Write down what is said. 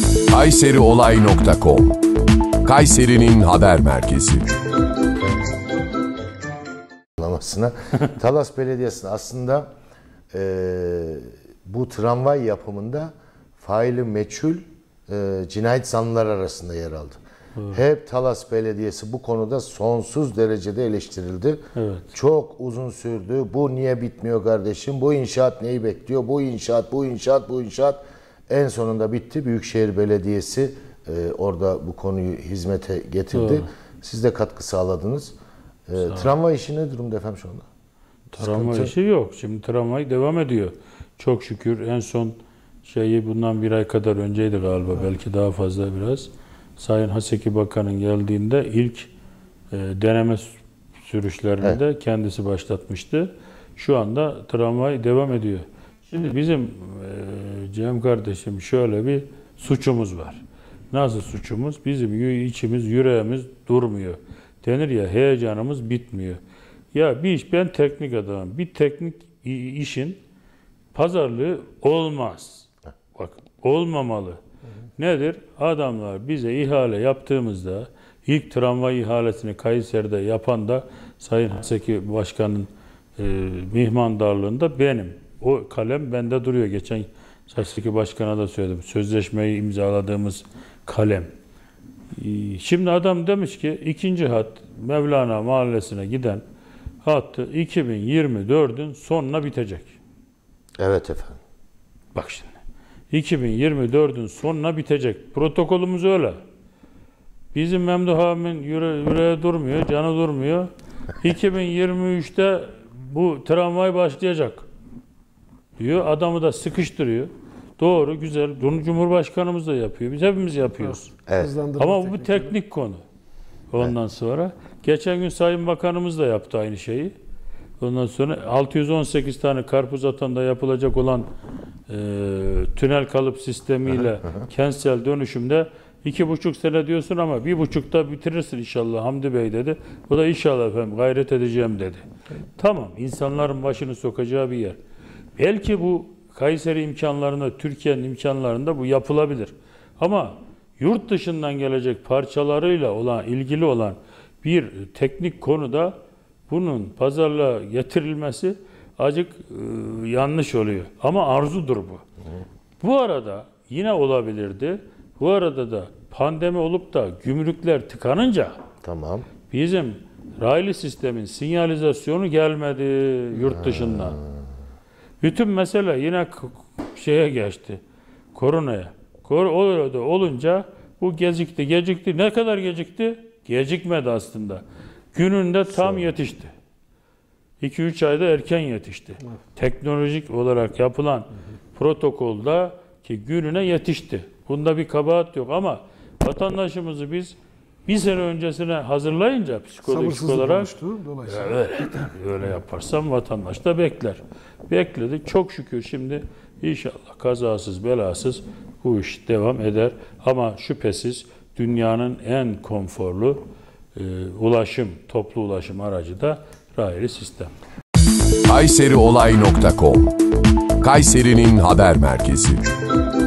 kayseriolay.com Kayseri'nin haber merkezi. Talas Belediyesi'nin aslında bu tramvay yapımında faili meçhul cinayet zanlıları arasında yer aldı. Evet. Hep Talas Belediyesi bu konuda sonsuz derecede eleştirildi. Evet. Çok uzun sürdü. Bu niye bitmiyor kardeşim? Bu inşaat neyi bekliyor? Bu inşaat. En sonunda bitti. Büyükşehir Belediyesi orada bu konuyu hizmete getirdi. Evet. Siz de katkı sağladınız. Tramvay işi ne durumda efendim şu anda? Tramvay işi yok. Şimdi tramvay devam ediyor. Çok şükür en son bundan bir ay kadar önceydi galiba. Evet. Belki daha fazla biraz. Sayın Haseki Bakan'ın geldiğinde ilk deneme sürüşlerinde evet. Kendisi başlatmıştı. Şu anda tramvay devam ediyor. Şimdi bizim Cem kardeşim şöyle bir suçumuz var. Nasıl suçumuz? Bizim içimiz, yüreğimiz durmuyor. Denir ya, heyecanımız bitmiyor. Ya ben teknik adamım. Bir teknik işin pazarlığı olmaz. Bakın, olmamalı. Nedir? Adamlar bize ihale yaptığımızda, ilk tramvay ihalesini Kayseri'de yapan da Sayın Haseki Başkan'ın mihmandarlığında benim. O kalem bende duruyor. Geçen Haseki Başkan'a da söyledim. Sözleşmeyi imzaladığımız kalem. Şimdi adam demiş ki 2. hat Mevlana Mahallesi'ne giden hattı 2024'ün sonuna bitecek. Evet efendim. Bak şimdi. 2024'ün sonuna bitecek. Protokolümüz öyle. Bizim Memduh abimin yüreği durmuyor, canı durmuyor. 2023'te bu tramvay başlayacak diyor. Adamı da sıkıştırıyor. Doğru, güzel. Bunu Cumhurbaşkanımız da yapıyor. Biz hepimiz yapıyoruz. Evet. Ama bu teknik konu. Ondan sonra geçen gün Sayın Bakanımız da yaptı aynı şeyi. Ondan sonra 618 tane karpuz atanda yapılacak olan tünel kalıp sistemiyle kentsel dönüşümde 2,5 sene diyorsun ama 1,5'da bitirirsin inşallah Hamdi Bey dedi. O da inşallah efendim gayret edeceğim dedi. Tamam, insanların başını sokacağı bir yer. Belki bu Kayseri imkanlarında, Türkiye'nin imkanlarında bu yapılabilir. Ama yurt dışından gelecek parçalarıyla ilgili olan bir teknik konuda bunun pazarlığa getirilmesi acık yanlış oluyor. Ama arzudur bu. Bu arada yine olabilirdi. Bu arada da pandemi olup da gümrükler tıkanınca tamam. Bizim raylı sistemin sinyalizasyonu gelmedi yurt dışından. Bütün mesele yine geçti. Koronaya. Öyle olunca bu gecikti. Ne kadar gecikti? Gecikmedi aslında. Gününde tam yetişti. 2-3 ayda erken yetişti. Evet. Teknolojik olarak yapılan protokolda ki gününe yetişti. Bunda bir kabahat yok ama vatandaşımızı biz bir sene öncesine hazırlayınca psikolojik olarak öyle yaparsam vatandaş da bekler. Bekledi. Çok şükür şimdi inşallah kazasız belasız bu iş devam eder. Ama şüphesiz dünyanın en konforlu toplu ulaşım aracı da raylı sistem. kayseriolay.com Kayseri'nin haber merkezi.